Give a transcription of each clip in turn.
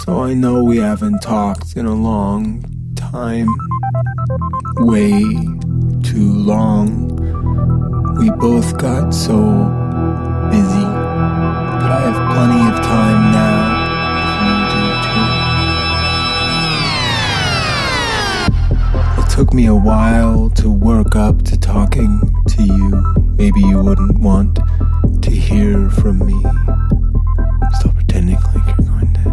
So I know we haven't talked in a long time. Way too long. We both got so busy. But I have plenty of time now, if you do too. It took me a while to work up to talking to you. Maybe you wouldn't want to hear from me. Still pretending like you're going to.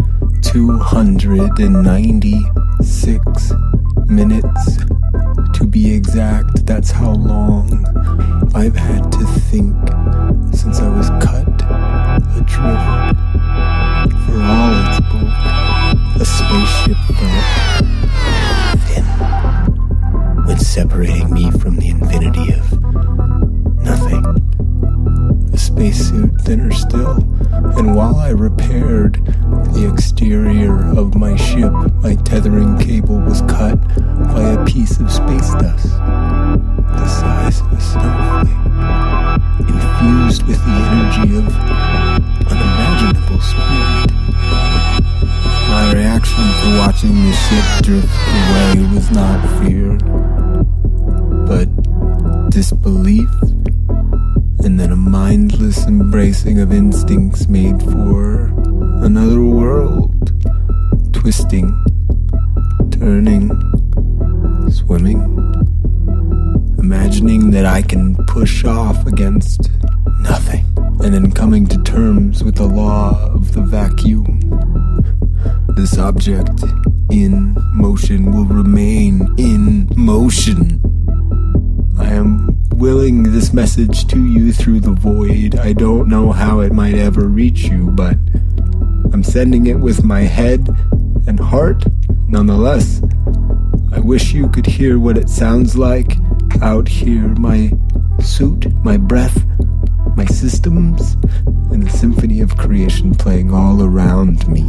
296 minutes to be exact. That's how long I've had to think since I was cut adrift. For all its bulk, a spaceship felt thin when separating me from the infinity of nothing. A spacesuit thinner still, and while I repaired the exterior of my ship, my tethering cable was cut by a piece of space dust, the size of a snowflake, infused with the energy of unimaginable speed. My reaction to watching the ship drift away was not fear, but disbelief, and then a mindless embracing of instincts made for another world, twisting, turning, swimming, imagining that I can push off against nothing, and then coming to terms with the law of the vacuum. This object in motion will remain in motion. I am willing this message to you through the void. I don't know how it might ever reach you, but I'm sending it with my head and heart nonetheless. I wish you could hear what it sounds like out here. My suit, my breath, my systems, and the symphony of creation playing all around me.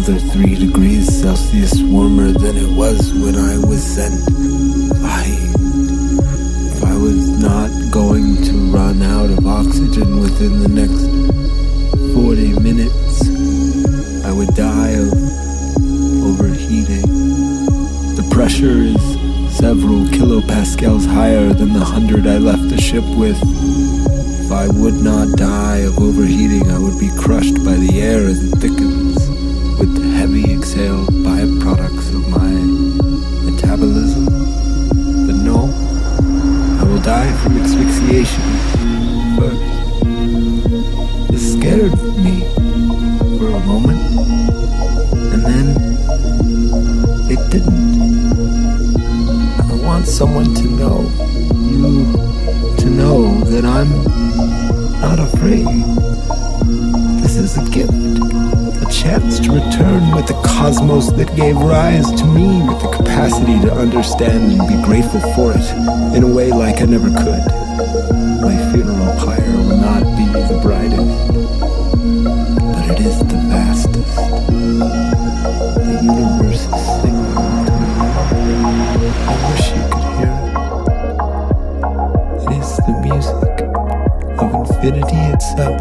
another 3 degrees Celsius warmer than it was when I was sent. If I was not going to run out of oxygen within the next 40 minutes, I would die of overheating. The pressure is several kilopascals higher than the 100 I left the ship with. If I would not die of overheating, I would be crushed by the air as it thickens with the heavy exhaled byproducts of my metabolism. But no, I will die from asphyxiation first. This scared me for a moment, and then it didn't. I want someone to know, you to know that I'm not afraid. This is a gift, a chance to return with the cosmos that gave rise to me, with the capacity to understand and be grateful for it in a way like I never could. My funeral pyre will not be the brightest, but it is the vastest. The universe is singing to me. I wish you could hear it. It is the music of infinity itself.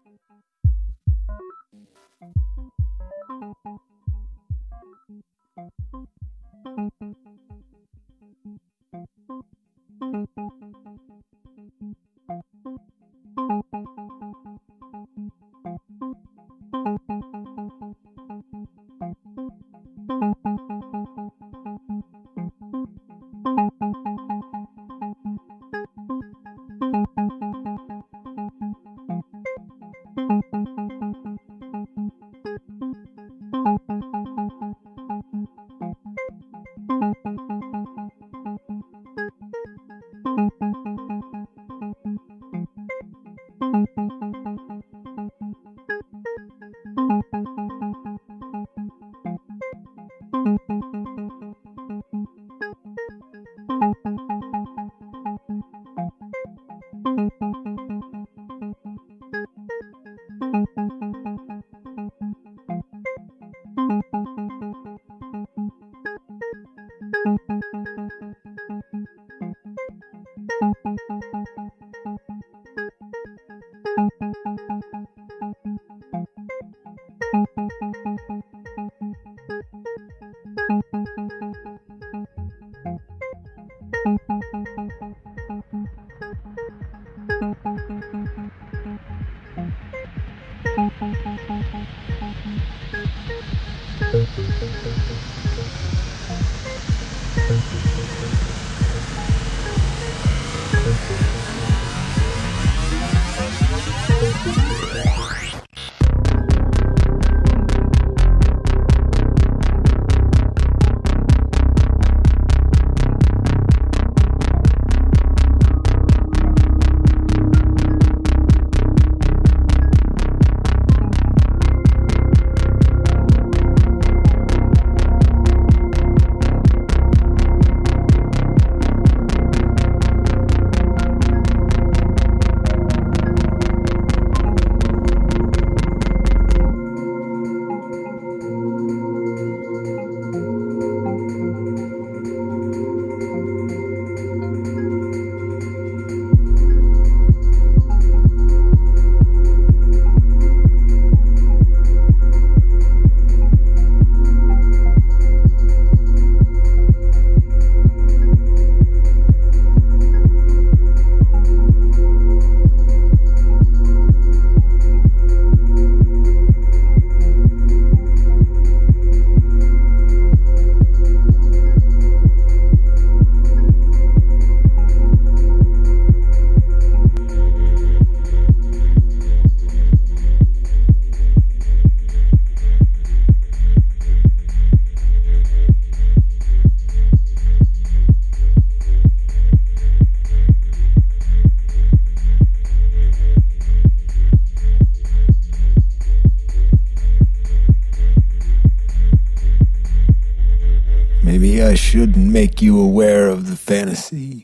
Maybe I shouldn't make you aware of the fantasy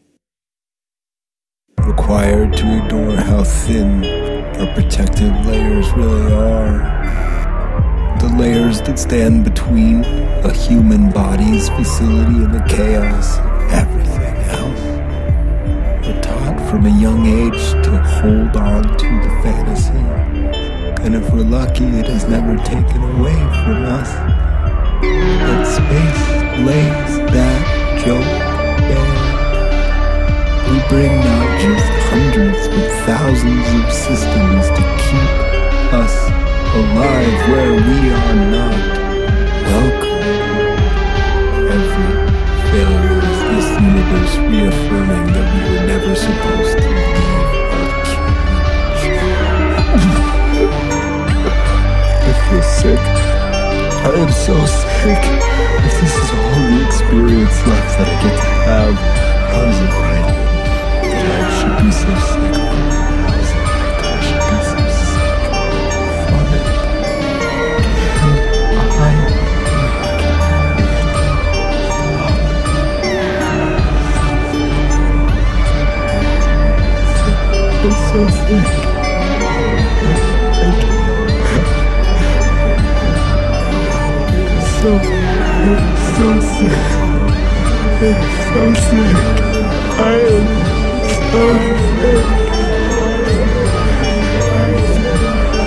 required to ignore how thin our protective layers really are. The layers that stand between a human body's facility and the chaos of everything else. We're taught from a young age to hold on to the fantasy, and if we're lucky, it is never taken away from us. But space lays that joke bare. We bring not just hundreds but thousands of systems to keep us alive where we are not welcome. Every failure is this universe reaffirming that we were never supposed to leave our cage. I feel sick. I am so sick. If this is all the experience left that I get to have, how is it right that I should be so sick? How is it right that I should be so sick? Father, I'm so sick. I'm so sick. I'm so sick. I am so sick.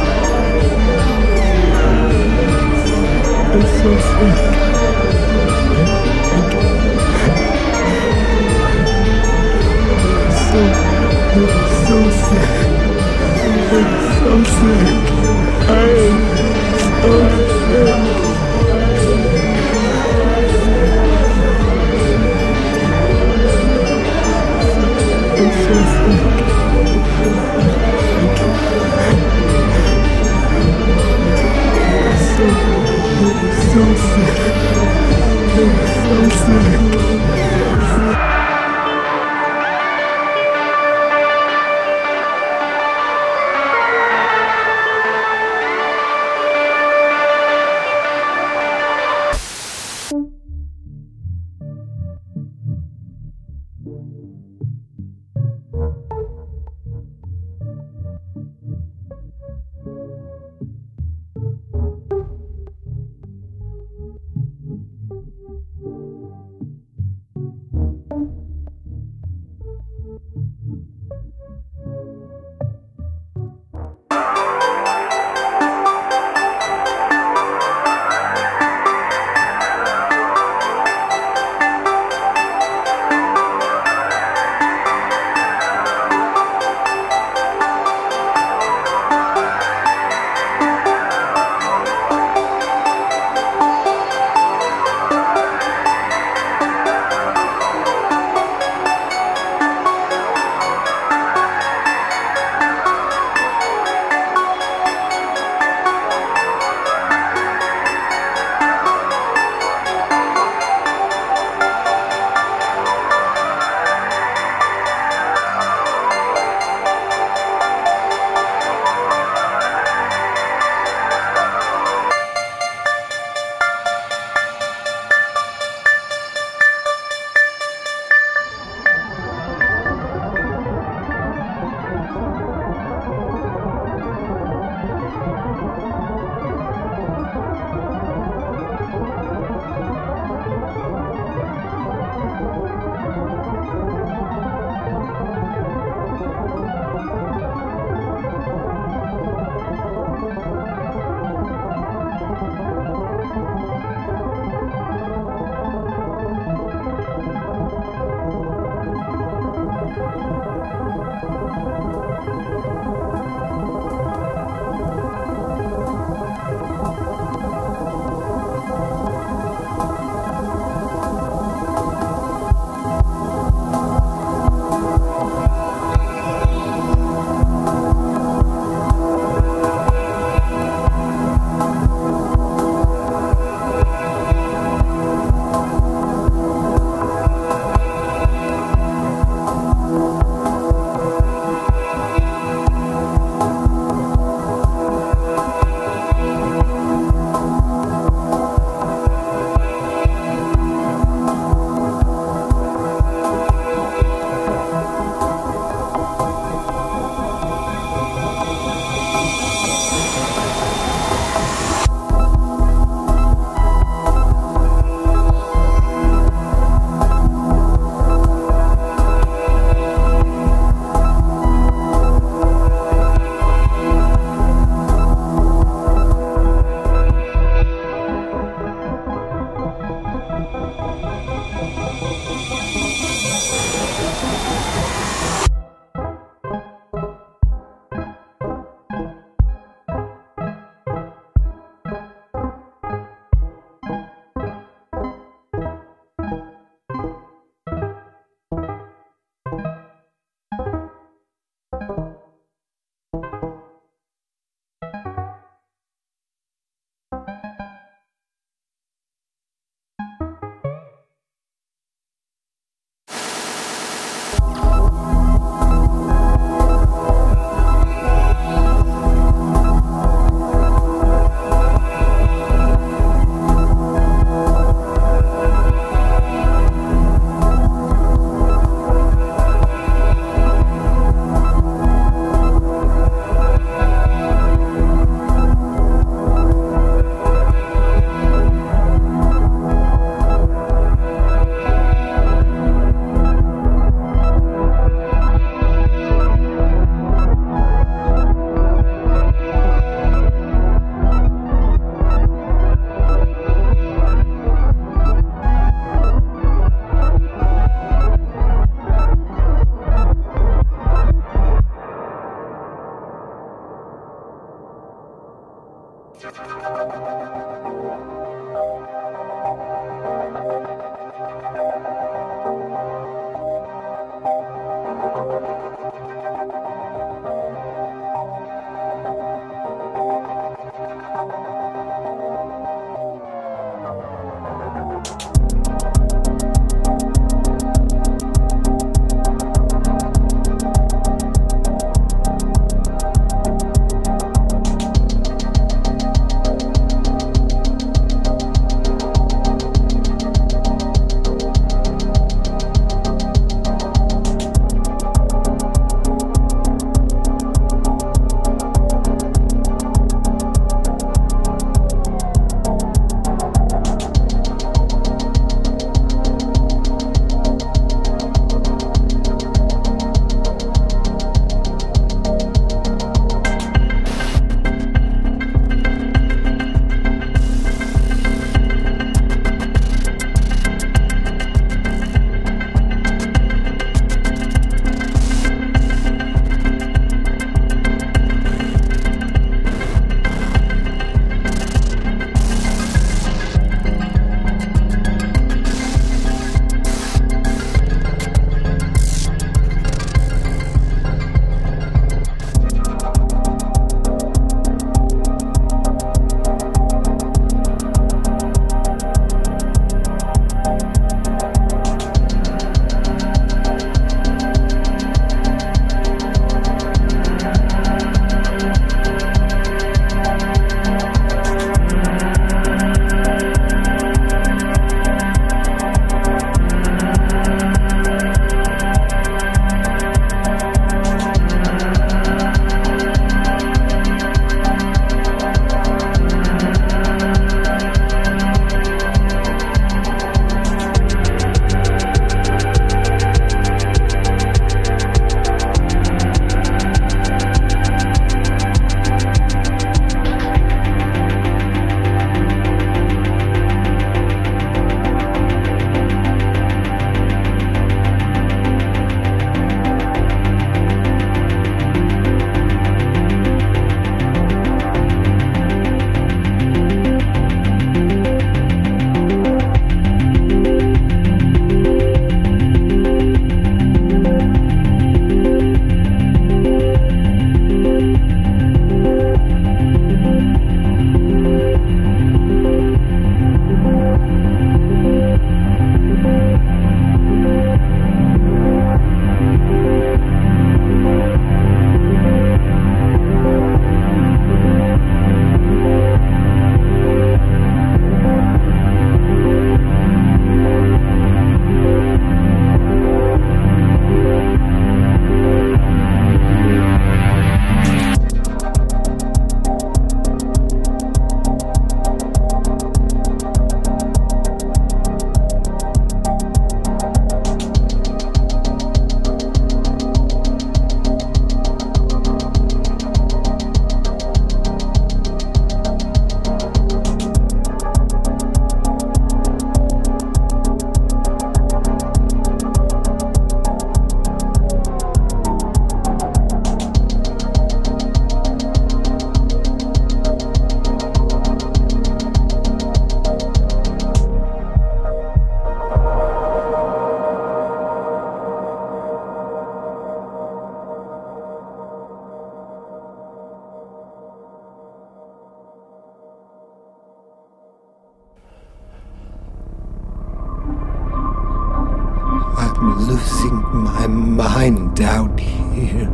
losing my mind out here.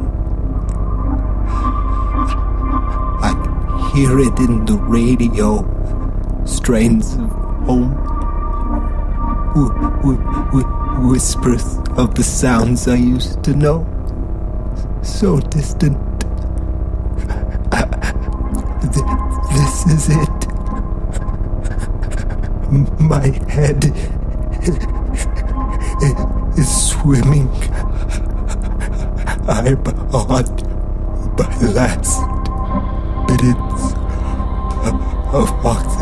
I hear it in the radio, strains of home, whispers of the sounds I used to know, so distant. This is it. My head is swimming. I'm on my last minutes of oxygen.